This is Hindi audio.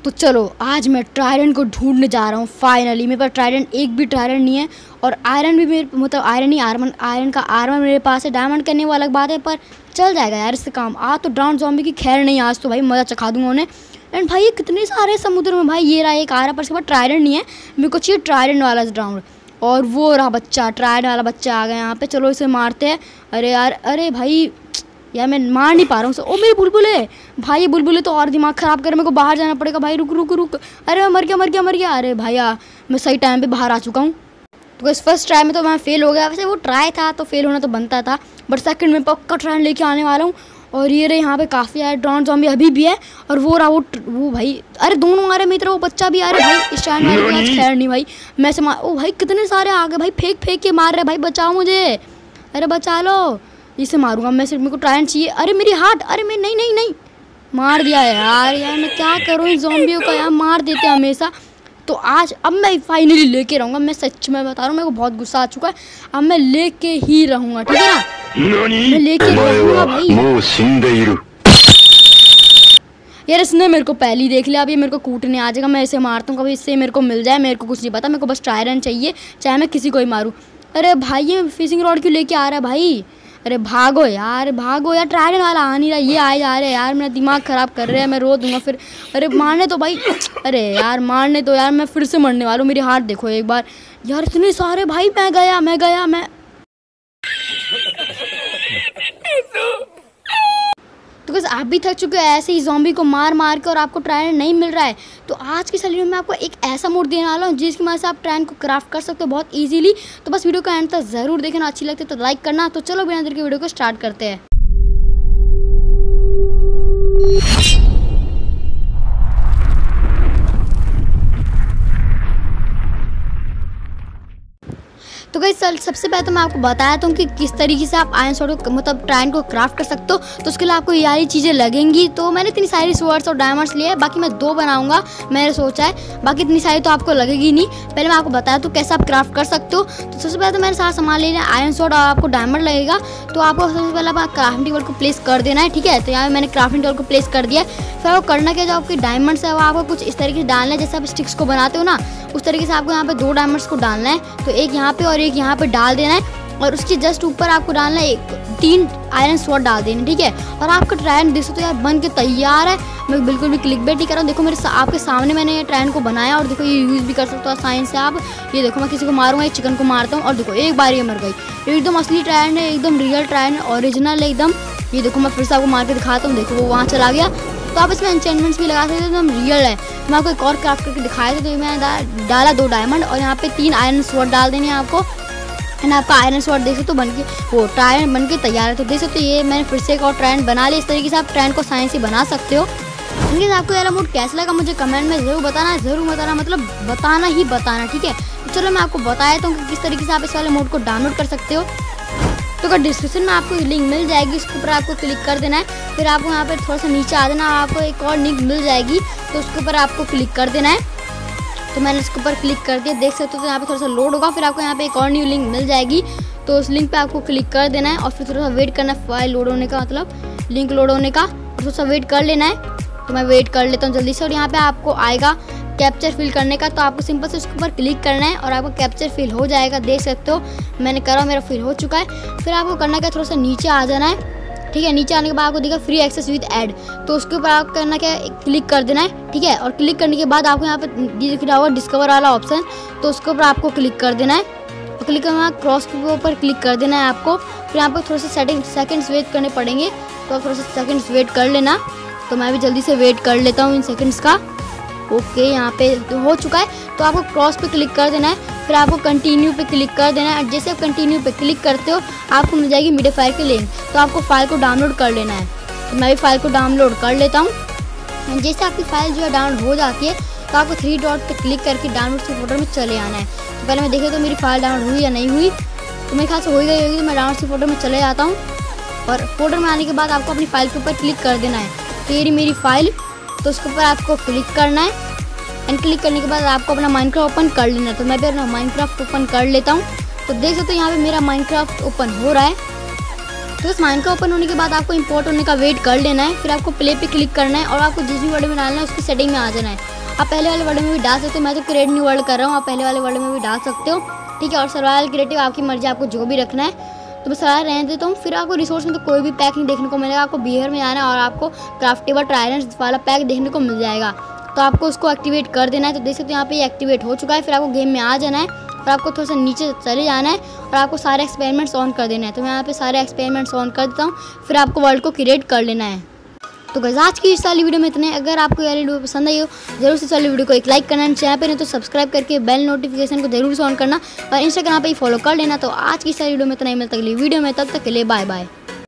तो चलो आज मैं ट्राइडेंट को ढूंढने जा रहा हूँ। फाइनली मेरे पास ट्राइडेंट एक भी ट्राइडेंट नहीं है और आयरन भी मेरे मतलब आयरन का आर्मर मेरे पास है। डायमंड करने वो अलग बात है पर चल जाएगा यार इससे काम। आज तो ड्राउन ज़ॉम्बी की खैर नहीं, आज तो भाई मज़ा चखा दूंगा उन्हें। एंड भाई ये कितने सारे समुद्र में भाई ये रहा एक आ रहा पर इसके बाद ट्राइडेंट नहीं है। मेरे को चाहिए ट्राइडेंट वाला ड्राउन और वो रहा बच्चा, ट्राइडेंट वाला बच्चा आ गया यहाँ पे। चलो इसे मारते हैं। अरे यार अरे भाई यार मैं मार नहीं पा रहा हूँ उसे। ओ मेरे बुलबुले भाई, ये बुलबुले तो और दिमाग ख़राब कर, मेरे को बाहर जाना पड़ेगा भाई। रुक रुक रुक, अरे मैं मर गया। अरे भाई मैं सही टाइम पे बाहर आ चुका हूँ। तो इस फर्स्ट ट्राई में तो मैं फेल हो गया। वैसे वो ट्राई था तो फेल होना तो बनता था, बट सेकंड में पक्का ट्राई लेके आने वाला हूँ। और ये रहे यहाँ पे काफ़ी यार ड्राउन ज़ॉम्बी अभी भी है और वो रहा वो भाई। अरे दोनों आ रहे मेरी तरफ, वो बच्चा भी आ रहा है भाई। इस टाइम वाले खैर नहीं भाई, मैं से ओ भाई कितने सारे आ गए भाई, फेंक के मार रहे भाई। बचाओ मुझे, अरे बचा लो, इसे मारूंगा मैं। सिर्फ मेरे को ट्राइडेंट चाहिए। अरे मेरी हार्ट, अरे मैं नहीं मार दिया यार मैं क्या करूँ इन ज़ॉम्बियों का यार, मार देते हैं हमेशा। तो आज अब मैं फाइनली लेके रहूँगा। मैं सच में बता रहा हूँ, मेरे को बहुत गुस्सा आ चुका है। अब मैं लेके ही रहूँगा, ठीक है ना, मैं लेके रहूँगा भाई। यार इसने मेरे को पहले ही देख लिया, अब ये मेरे को कूटने आ जाएगा। मैं इसे मारता हूँ, कभी इससे मेरे को मिल जाए, मेरे को कुछ नहीं पता। मेरे को बस ट्राइडेंट चाहिए, चाहे मैं किसी को ही मारूँ। अरे भाई ये फिशिंग रॉड क्यों लेके आ रहा है भाई? अरे भागो यार ट्राइडेंट वाला आ नहीं रहा, ये आए जा रहे हैं यार, मेरा दिमाग ख़राब कर रहे हैं। मैं रो दूंगा फिर। अरे मारने तो भाई, अरे यार मारने तो यार, मैं फिर से मरने वाला हूँ। मेरी हाथ देखो एक बार यार, इतने सारे भाई। मैं गया। तो बस आप भी थक चुके हो ऐसे ही ज़ॉम्बी को मार के और आपको ट्राइडेंट नहीं मिल रहा है। तो आज की सलीम में आपको एक ऐसा मोड देने वाला हूँ जिसकी मदद से आप ट्राइडेंट को क्राफ्ट कर सकते हो बहुत इजीली। तो बस वीडियो को एंड तक ज़रूर देखना, अच्छी लगती है तो लाइक करना। तो चलो बिना देर के वीडियो को स्टार्ट करते हैं। तो गाइस सबसे पहले तो मैं आपको बताया था कि किस तरीके से आप आयरन स्वॉर्ड को मतलब ट्राइडेंट को क्राफ्ट कर सकते हो। तो उसके लिए आपको ये चीज़ें लगेंगी। तो मैंने इतनी सारी स्वॉर्ड्स और डायमंड्स लिए हैं, बाकी मैं 2 बनाऊंगा मैंने सोचा है, बाकी इतनी सारी तो आपको लगेगी नहीं। पहले मैं आपको बताया तो कैसे आप क्राफ्ट कर सकते हो। तो सबसे पहले तो मैंने सारा सामान ले लिया, आयरन स्वॉर्ड और आपको डायमंड लगेगा। तो आपको सबसे पहले आप क्राफ्टिंग टेबल को प्लेस कर देना है, ठीक है। तो यहाँ मैंने क्राफ्टिंग टेबल को प्लेस कर दिया। फिर आपको करना क्या, जो आपके डायमंड्स है वो आपको कुछ इस तरीके से डालना है, जैसे आप स्टिक्स को बनाते हो ना, उस तरीके से आपको यहाँ पे 2 डायमंड्स को डालना है। तो एक यहाँ पे और एक यहाँ पे डाल देना है और उसके जस्ट ऊपर आपको डालना है 3 आयरन स्वॉर्ड डाल देना, ठीक है। और आपका ट्राइडेंट देख सकते हो यार बन के तैयार है। मैं बिल्कुल भी क्लिक बेट नहीं कर रहा हूँ। देखो मेरे आपके सामने मैंने ये ट्राइडेंट को बनाया और देखो ये यूज़ भी कर सकते हो आसानी से आप। ये देखो मैं किसी को मारूंगा, एक चिकन को मारता हूँ और देखो एक बार ये मर गई। एकदम असली ट्राइडेंट है, एकदम रियल ट्राइडेंट, ओरिजिनल है एकदम। ये देखो मैं फिर से आपको मार के दिखाता हूँ, देखो वो वहाँ चला गया। तो आप इसमें एन्चेंटमेंट्स भी लगा सकते हो, एकदम रियल है। मैं आपको एक और क्राफ्ट करके दिखाया था। तो मैंने डाला 2 डायमंड और यहाँ पे 3 आयरन स्वॉर्ड डाल देने हैं आपको। एंड आपका आयरन स्वॉर्ड देख सकते हो बन के वो ट्राइडेंट बन के तैयार है। तो देख सकते हो ये मैंने फिर से एक और ट्राइडेंट बना लिया। इस तरीके से आप ट्राइडेंट को साइंस ही बना सकते हो। इनके आपको यार मोड कैसा लगा मुझे कमेंट में ज़रूर बताना, मतलब बताना ही बताना, ठीक है। तो चलो मैं आपको बताया था कि किस तरीके से आप इस वाले मोड को डाउनलोड कर सकते हो। तो अगर डिस्क्रिप्शन में आपको लिंक मिल जाएगी, उसके ऊपर आपको क्लिक कर देना है। फिर आपको यहाँ पे थोड़ा सा नीचे आ देना, आपको एक और लिंक मिल जाएगी, तो उसके ऊपर आपको क्लिक कर देना है। तो मैंने इसके ऊपर क्लिक कर दिया, देख सकते हो। तो यहाँ पे थोड़ा सा लोड होगा, फिर आपको यहाँ पे एक और न्यू लिंक मिल जाएगी। तो उस लिंक पे आपको क्लिक कर देना है और फिर थोड़ा सा वेट करना है फाइल लोड होने का, मतलब लिंक लोड होने का, और थोड़ा सा वेट कर लेना है। तो मैं वेट कर लेता हूँ जल्दी से। और यहाँ पे आपको आएगा कैप्चर फिल करने का। तो आपको सिंपल से उसके ऊपर क्लिक करना है और आपको कैप्चर फिल हो जाएगा, देख सकते हो। मैंने करा, मेरा फिल हो चुका है। फिर आपको करना क्या, थोड़ा सा नीचे आ जाना है, ठीक है। नीचे आने के बाद आपको देखा फ्री एक्सेस विद ऐड, तो उसके ऊपर आपको करना क्या है, क्लिक कर देना है, ठीक है। और क्लिक करने के बाद आपको यहाँ पे दिख रहा होगा डिस्कवर वाला ऑप्शन, तो उसके ऊपर आपको क्लिक कर देना है। और क्लिक करना, क्रॉस के ऊपर क्लिक कर देना है आपको। फिर यहाँ पर थोड़ा सा सेकंड्स वेट करने पड़ेंगे, तो आप थोड़ा सा सेकंड्स वेट कर लेना। तो मैं भी जल्दी से वेट कर लेता हूँ इन सेकंड्स का। ओके यहाँ पे हो चुका है। तो आपको क्रॉस पे क्लिक कर देना है, फिर आपको कंटिन्यू पे क्लिक कर देना है। जैसे आप कंटिन्यू पे क्लिक करते हो आपको मिल जाएगी मीडिया फाइल की लिंक। तो आपको फाइल को डाउनलोड कर लेना है। तो मैं भी फाइल को डाउनलोड कर लेता हूँ। जैसे आपकी फाइल जो है डाउनलोड हो जाती है, तो आपको 3 डॉट पे क्लिक करके डाउनलोड से फोल्डर में चले आना है। तो पहले मैं देखे तो मेरी फाइल डाउनलोड हुई या नहीं हुई, तो मेरे ख्याल से हो गई होगी। तो मैं डाउनलोड से फोल्डर में चले जाता हूँ और फोल्डर में आने के बाद आपको अपनी फाइल के ऊपर क्लिक कर देना है। तो ये मेरी फाइल, तो उसके ऊपर आपको क्लिक करना है। एंड क्लिक करने के बाद आपको अपना माइनक्राफ्ट ओपन कर लेना है। तो मैं भी अपना माइनक्राफ्ट ओपन कर लेता हूँ। तो देख सकते हो यहाँ पे मेरा माइनक्राफ्ट ओपन हो रहा है। तो इस माइनक्राफ्ट ओपन होने के बाद आपको इंपोर्ट होने का वेट कर लेना है। फिर आपको प्ले पे क्लिक करना है और आपको जिस भी वर्ड में डालना है उसकी सेटिंग में आ जाना है। आप पहले वाले वर्ल्ड में भी डाल सकते हो, मैं तो क्रिएट न्यू वर्ल्ड कर रहा हूँ, आप पहले वाले वर्ल्ड में भी डाल सकते हो, ठीक है। और सर्वाइवल क्रिएटिव आपकी मर्जी, आपको जो भी रखना है तो बस सारा रहने देता हूँ। फिर आपको रिसोर्स में तो कोई भी पैक नहीं देखने को मिलेगा, आपको बिहेवियर में आना है और आपको क्राफ्टेबल ट्रायडेंट्स वाला पैक देखने को मिल जाएगा, तो आपको उसको एक्टिवेट कर देना है। तो देख सकते हो यहाँ पे ये एक्टिवेट हो चुका है। फिर आपको गेम में आ जाना है और आपको थोड़ा सा नीचे चले जाना है और आपको सारे एक्सपेरिमेंट्स ऑन कर देना है। तो मैं यहाँ पे सारे एक्सपेरिमेंट्स ऑन कर देता हूँ, फिर आपको वर्ल्ड को क्रिएट कर लेना है। तो गाइस आज की इस वाली वीडियो में इतने। अगर आपको ये वीडियो पसंद आई हो जरूर से इस वाली वीडियो को एक लाइक करना, चैनल पे नहीं तो सब्सक्राइब करके बेल नोटिफिकेशन को जरूर से ऑन करना और इंस्टाग्राम पे ही फॉलो कर लेना। तो आज की इस वाली वीडियो में इतना ही, मिलता है अगली वीडियो में, तब तक के लिए बाय बाय।